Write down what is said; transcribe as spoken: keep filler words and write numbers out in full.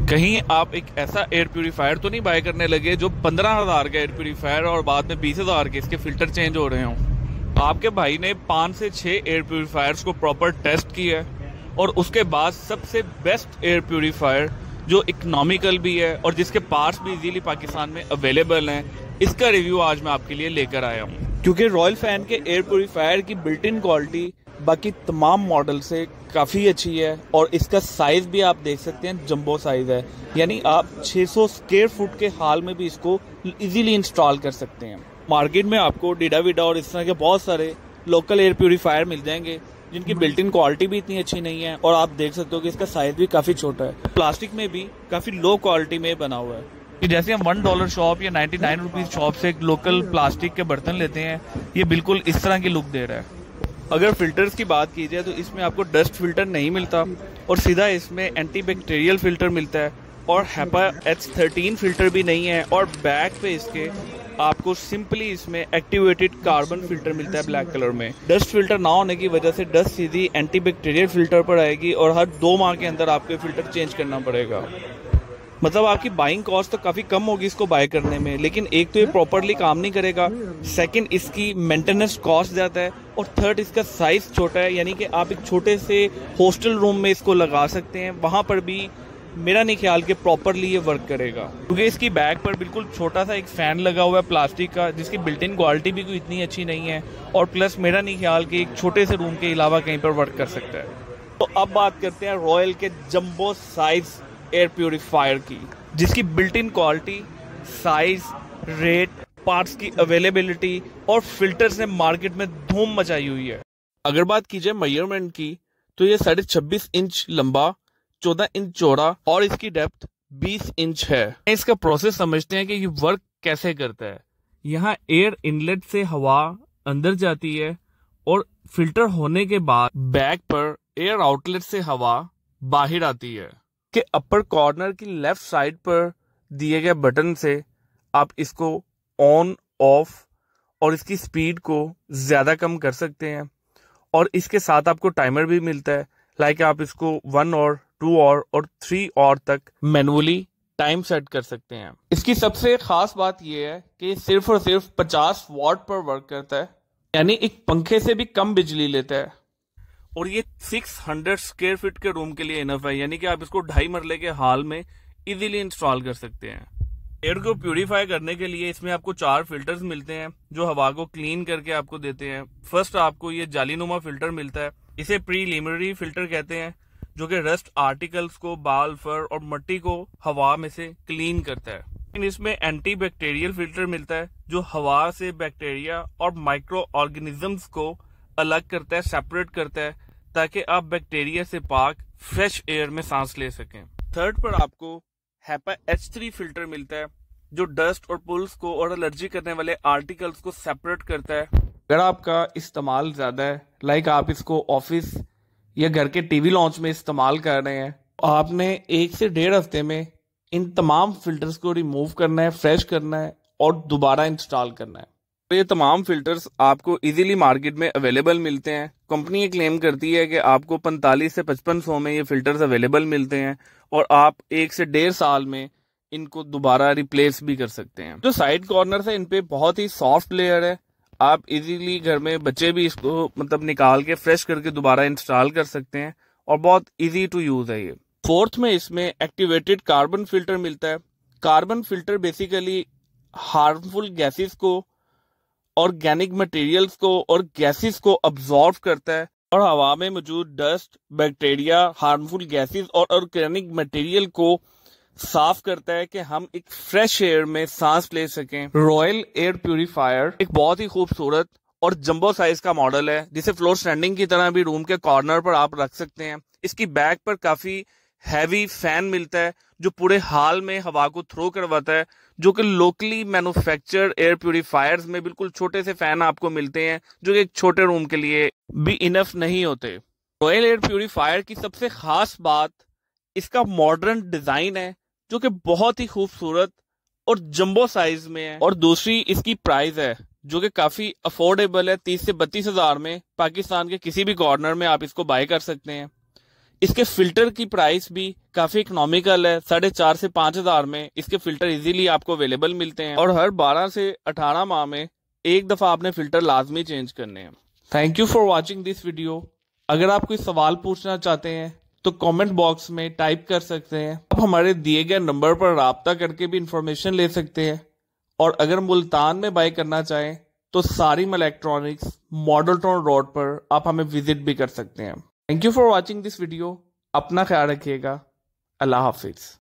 कहीं आप एक ऐसा एयर प्यूरीफायर तो नहीं बाय करने लगे जो पंद्रह हजार का एयर प्यूरीफायर और बाद में बीस हजार के इसके फिल्टर चेंज हो रहे हों। आपके भाई ने पाँच से छह एयर प्यूरीफायर्स को प्रॉपर टेस्ट किया है और उसके बाद सबसे बेस्ट एयर प्यूरीफायर जो इकोनॉमिकल भी है और जिसके पार्ट्स भी इजीली पाकिस्तान में अवेलेबल हैं, इसका रिव्यू आज मैं आपके लिए लेकर आया हूँ। क्योंकि रॉयल फैन के एयर प्यूरीफायर की बिल्ट इन क्वालिटी बाकी तमाम मॉडल से काफ़ी अच्छी है और इसका साइज़ भी आप देख सकते हैं, जंबो साइज़ है, यानी आप छह सौ स्क्वायर फुट के हाल में भी इसको इजीली इंस्टॉल कर सकते हैं। मार्केट में आपको डीडा वीडा और इस तरह के बहुत सारे लोकल एयर प्यूरीफायर मिल जाएंगे जिनकी बिल्ट इन क्वालिटी भी इतनी अच्छी नहीं है और आप देख सकते हो कि इसका साइज़ भी काफ़ी छोटा है। प्लास्टिक में भी काफ़ी लो क्वालिटी में बना हुआ है कि जैसे हम वन डॉलर शॉप या नाइन्टी नाइन रुपीज़ शॉप से एक लोकल प्लास्टिक के बर्तन लेते हैं, ये बिल्कुल इस तरह की लुक दे रहा है। अगर फिल्टर्स की बात की जाए तो इसमें आपको डस्ट फिल्टर नहीं मिलता और सीधा इसमें एंटी बैक्टीरियल फिल्टर मिलता है और हैपा एच थर्टीन फिल्टर भी नहीं है और बैक पे इसके आपको सिंपली इसमें एक्टिवेटेड कार्बन फिल्टर मिलता है ब्लैक कलर में। डस्ट फिल्टर ना होने की वजह से डस्ट सीधी एंटी बैक्टीरियल फिल्टर पर आएगी और हर दो माह के अंदर आपको फिल्टर चेंज करना पड़ेगा। मतलब आपकी बाइंग कॉस्ट तो काफ़ी कम होगी इसको बाय करने में, लेकिन एक तो ये प्रॉपरली काम नहीं करेगा, सेकंड इसकी मेंटेनेंस कॉस्ट ज़्यादा है और थर्ड इसका साइज़ छोटा है, यानी कि आप एक छोटे से हॉस्टल रूम में इसको लगा सकते हैं, वहाँ पर भी मेरा नहीं ख्याल कि प्रॉपरली ये वर्क करेगा। क्योंकि इसकी बैक पर बिल्कुल छोटा सा एक फ़ैन लगा हुआ है प्लास्टिक का, जिसकी बिल्ट इन क्वालिटी भी कोई इतनी अच्छी नहीं है और प्लस मेरा नहीं ख्याल कि एक छोटे से रूम के अलावा कहीं पर वर्क कर सकता है। तो अब बात करते हैं रॉयल के जंबो साइज एयर प्यूरीफायर की, जिसकी built in quality, size, rate, parts की अवेलेबिलिटी और फिल्टर्स ने मार्केट में धूम मचाई हुई है। अगर बात की जाए मेजरमेंट की तो ये साढ़े छब्बीस इंच लंबा, चौदह इंच चौड़ा और इसकी डेप्थ बीस इंच है। इसका प्रोसेस समझते हैं कि ये वर्क कैसे करता है। यहाँ एयर इनलेट से हवा अंदर जाती है और फिल्टर होने के बाद बैक पर एयर आउटलेट से हवा बाहर आती है कि अपर कॉर्नर की लेफ्ट साइड पर दिए गए बटन से आप इसको ऑन ऑफ और इसकी स्पीड को ज़्यादा कम कर सकते हैं और इसके साथ आपको टाइमर भी मिलता है, लाइक आप इसको वन और टू और और थ्री और तक मैनुअली टाइम सेट कर सकते हैं। इसकी सबसे खास बात यह है कि सिर्फ और सिर्फ पचास वॉट पर वर्क करता है, यानी एक पंखे से भी कम बिजली लेता है और ये छह सौ स्क्वायर फीट के रूम के लिए इनफ है, यानी कि आप इसको ढाई मरले के हाल में इजीली इंस्टॉल कर सकते हैं। एयर को प्यूरीफाई करने के लिए इसमें आपको चार फिल्टर्स मिलते हैं जो हवा को क्लीन करके आपको देते हैं। फर्स्ट आपको ये जालीनुमा फिल्टर मिलता है, इसे प्रीलिमिनरी फिल्टर कहते हैं, जो कि रस्ट आर्टिकल्स को, बाल, फर और मिट्टी को हवा में से क्लीन करता है। इसमें एंटी बैक्टीरियल फिल्टर मिलता है जो हवा से बैक्टीरिया और माइक्रो ऑर्गेनिजम्स को अलग करता है, सेपरेट करता है, ताकि आप बैक्टीरिया से पाक फ्रेश एयर में सांस ले सकें। थर्ड पर आपको हैपा एच थ्री फिल्टर मिलता है जो डस्ट और पुल्स को और एलर्जी करने वाले आर्टिकल्स को सेपरेट करता है। अगर आपका इस्तेमाल ज़्यादा है, लाइक आप इसको ऑफिस या घर के टीवी लॉन्च में इस्तेमाल कर रहे हैं, आपने एक से डेढ़ हफ्ते में इन तमाम फिल्टर्स को रिमूव करना है, फ्रेश करना है और दोबारा इंस्टॉल करना है। तो ये तमाम फिल्टर्स आपको इजीली मार्केट में अवेलेबल मिलते हैं। कंपनी ये क्लेम करती है कि आपको पैंतालीस से पचपन सौ में ये फिल्टर्स अवेलेबल मिलते हैं और आप एक से डेढ़ साल में इनको दोबारा रिप्लेस भी कर सकते हैं। जो साइड कॉर्नर है इन पे बहुत ही सॉफ्ट लेयर है, आप इजीली घर में बच्चे भी इसको मतलब निकाल के फ्रेश करके दोबारा इंस्टॉल कर सकते हैं और बहुत इजी टू यूज है ये। फोर्थ में इसमें एक्टिवेटेड कार्बन फिल्टर मिलता है। Carbon filter basically harmful gases को, ऑर्गेनिक मटेरियल्स को और गैसेस को अब्जॉर्ब करता है और हवा में मौजूद डस्ट, बैक्टीरिया, हार्मफुल गैसेस और ऑर्गेनिक मटेरियल को साफ करता है कि हम एक फ्रेश एयर में सांस ले सकें। रॉयल एयर प्यूरीफायर एक बहुत ही खूबसूरत और जंबो साइज का मॉडल है जिसे फ्लोर स्टैंडिंग की तरह भी रूम के कॉर्नर पर आप रख सकते हैं। इसकी बैक पर काफी हैवी फैन मिलता है जो पूरे हाल में हवा को थ्रो करवाता है, जो कि लोकली मैन्युफैक्चर्ड एयर प्यूरीफायर्स में बिल्कुल छोटे से फैन आपको मिलते हैं जो कि एक छोटे रूम के लिए भी इनफ नहीं होते। रॉयल एयर प्यूरीफायर की सबसे खास बात इसका मॉडर्न डिजाइन है जो कि बहुत ही खूबसूरत और जंबो साइज में है और दूसरी इसकी प्राइस है जो कि काफी अफोर्डेबल है। तीस से बत्तीस हजार में पाकिस्तान के किसी भी कॉर्नर में आप इसको बाय कर सकते हैं। इसके फिल्टर की प्राइस भी काफी इकोनॉमिकल है, साढ़े चार से पांच हजार में इसके फिल्टर इजीली आपको अवेलेबल मिलते हैं और हर बारह से अठारह माह में एक दफा आपने फिल्टर लाजमी चेंज करने हैं। Thank you for watching this video. अगर आप कोई सवाल पूछना चाहते हैं तो कमेंट बॉक्स में टाइप कर सकते हैं। आप हमारे दिए गए नंबर पर राब्ता करके भी इंफॉर्मेशन ले सकते हैं। और अगर मुल्तान में बाय करना चाहें तो Sarim Electronics Model Town road पर आप हमें विजिट भी कर सकते हैं। Thank you for watching this video. अपना ख्याल रखिएगा। अल्लाह हाफिज।